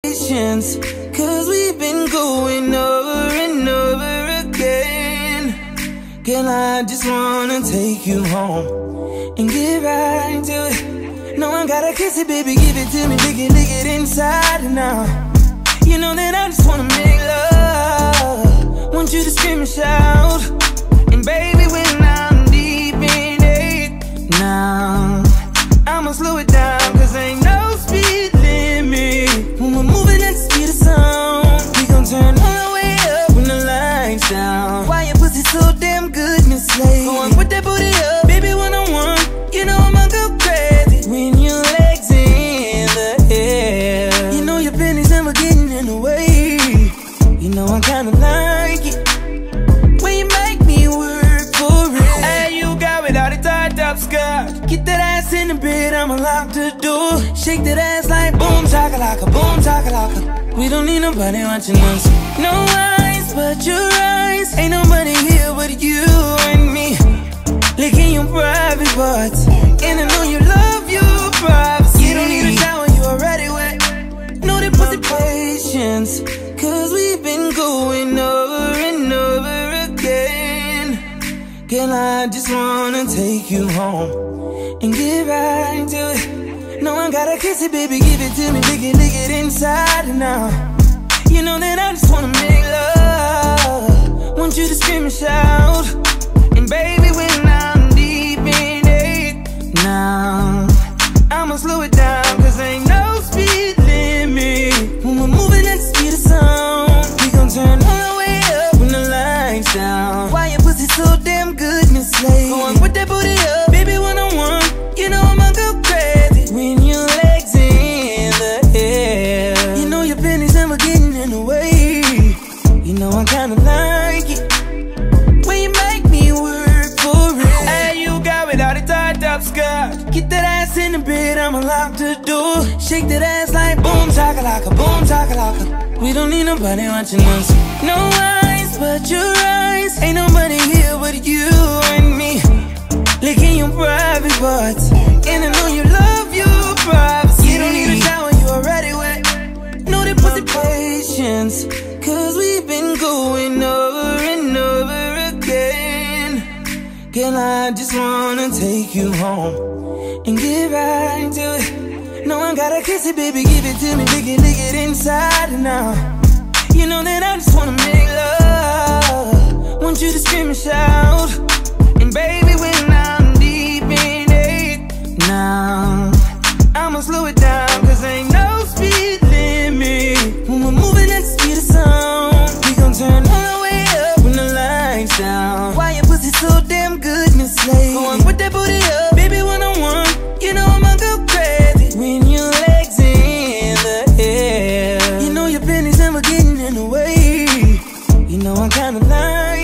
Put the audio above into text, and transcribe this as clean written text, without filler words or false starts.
patience, cause we've been going over and over again. Girl, I just wanna take you home and get right to it. No, I gotta kiss it, baby, give it to me, lick it inside and out. You know that I just wanna make love, want you to scream and shout. And baby, when I'm deep in it now, I'ma slow it down, cause ain't no speed limit. When we're moving at the speed of sound, we gon' turn all the way up when the lights down. Why your pussy so damn good, Miss Slade? Go on, put that booty up, baby, one-on-one. You know I'ma go crazy when your legs in the air. You know your pennies never getting in the way. You know I kinda like it when you make me work for it. Hey, you got without a tied up skirt. Get that ass in the bed, I'ma lock the door. Shake that ass like boom chakalaka, boom chakalaka. We don't need nobody watching us. No eyes but your eyes. Ain't nobody here but you and me, licking your private parts. And I know you love your privacy. You don't need a shower, you already wet. Know that pussy patience, cause we've been going over and over again. Girl, I just wanna take you home and get right to it. No, I gotta kiss it, baby, give it to me, lick it inside and out. You know that I just wanna make love, want you to scream and shout. And baby, when I'm deep in it now, I'ma slow it down, cause ain't no speed limit. When we're moving at the speed of sound, we gon' turn all the way up when the lights down. Why your pussy so damn good, Miss Slade? Go on, put that booty up, baby, one-on-one. You know I'ma go crazy when your legs in the air. You know your pennies never getting in the way. You know I kinda like it when you make me work for it. Hey, you got without a tied up skirt. Get that ass in the bed, I'ma lock the door. Shake that ass like boom chakalaka, boom chakalaka. We don't need nobody watching us. No eyes but your eyes. Ain't nobody here but you and me, licking your private parts. And I know you love your privacy. You don't need a shower, you already wet. Know that pussy patience, cause we've been going over and over again. Girl, I just wanna take you home and get right to it. No, I gotta kiss it, baby, give it to me, lick it inside and out. You know that I just wanna make love, want you to scream and shout. And baby, when I'm deep in it now, I'ma slow it down, cause ain't no speed limit. When we're moving at the speed of sound, we gon' turn all the way up when the lights down. Why your pussy so damn good, Miss Slade? Go on, put that booty up, baby, one-on-one. You know I'ma go crazy when your legs in the air. You know your pennies never getting in the way. You know I kinda like